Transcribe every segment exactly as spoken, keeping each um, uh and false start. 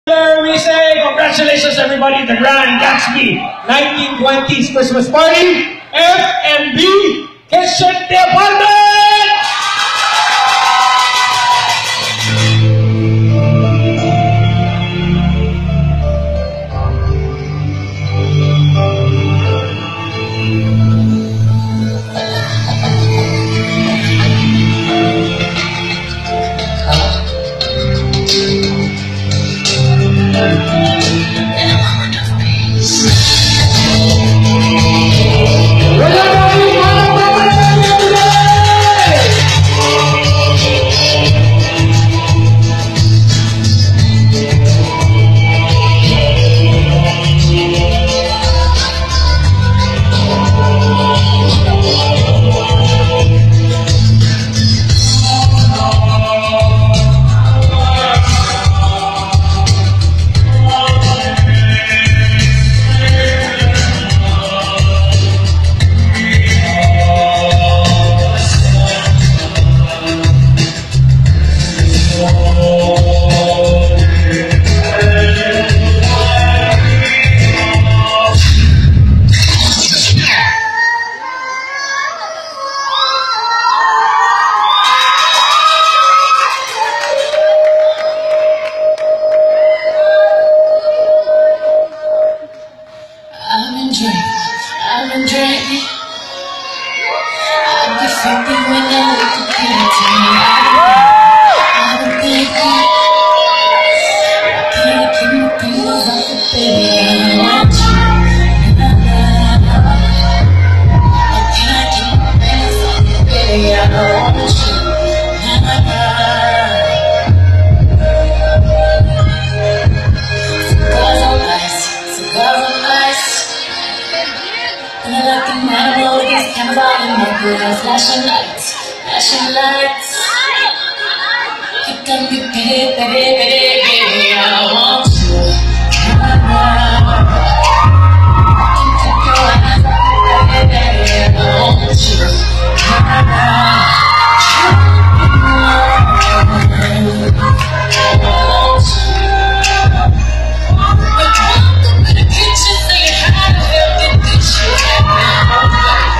We say congratulations everybody, the Grand Gatsby nineteen twenties Christmas Party, F N B Kitchen Department! I've been dreaming, I've been dreaming. I've been thinking when I look at you. I've been thinking, I can't keep my fingers off the baby. I want you. I can't keep my fingers off the baby. I want you. Cigars are nice, cigars are nice. And I like an animal with these cameras on in my grill. Flashing lights, flashing lights. You can be baby, baby, baby, baby. I want you. You can keep your eyes on me, baby, baby. I want you. Welcome to the kitchen, saying how to help get this shit happen.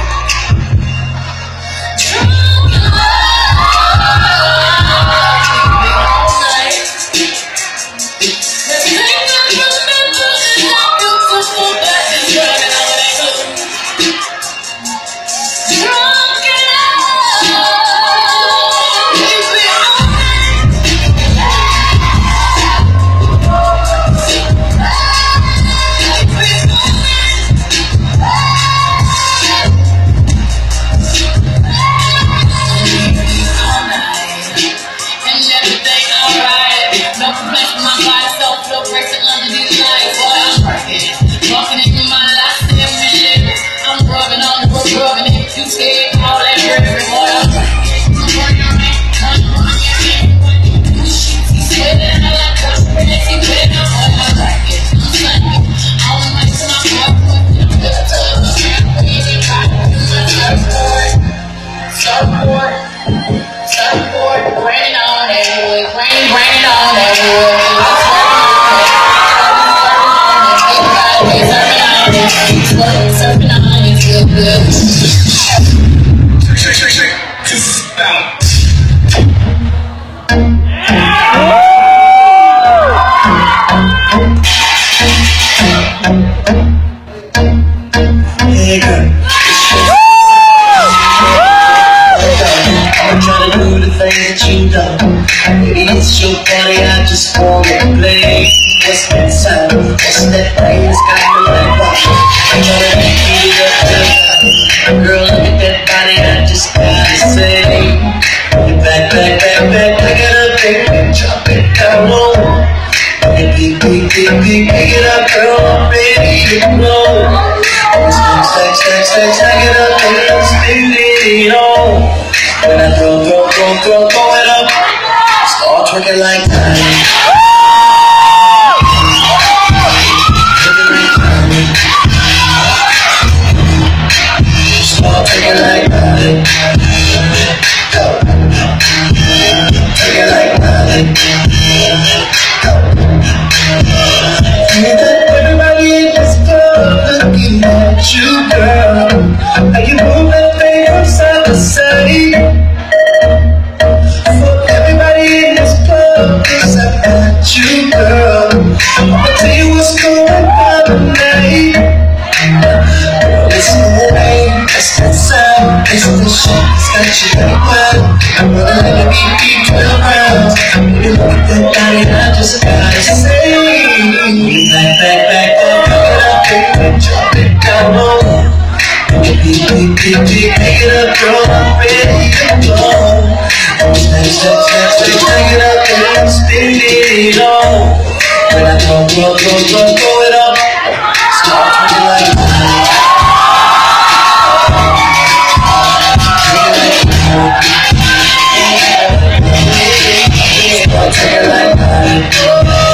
Hey girl, I'm trying to do the things that you know. Maybe it's your party, I just wanna play. What's that sound? What's that thing that's got me like that? I'm trying to beat it up. Girl, look at that body, I just gotta say. Back, back, back, back, pick it up, baby, drop it down low. Pick, pick, pick, pick, pick, pick it up, girl, baby, you know. Stack, stack, stack, stack, stack it up, baby, I'm spinning it on. When I throw, throw, throw, throw, throw it up, start twerking like that. Start twerking like that. Twerking like that. she's like, well, I'm gonna let her be beat twelve rounds. You look at that body, I just gotta say, back, back, back, back, pick it up, baby, drop it down low. Pick, pick, pick, pick, pick, pick it up, girl, I'm ready to go. Step, step, step, step, pick it up, and spin it on. When I go, go, go, go, go it up, start twerking like that. Start twerking like that.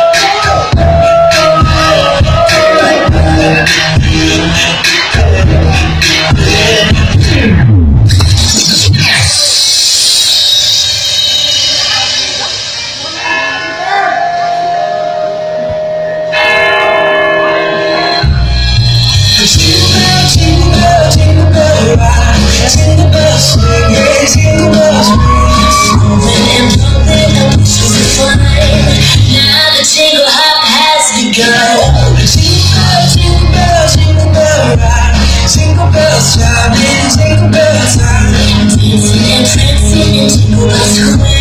Jingle bells, jingle bells, jingle bells, jingle bells, jingle bells, jingle bells, jingle bells, jingle bells, jingle bells, jingle bells,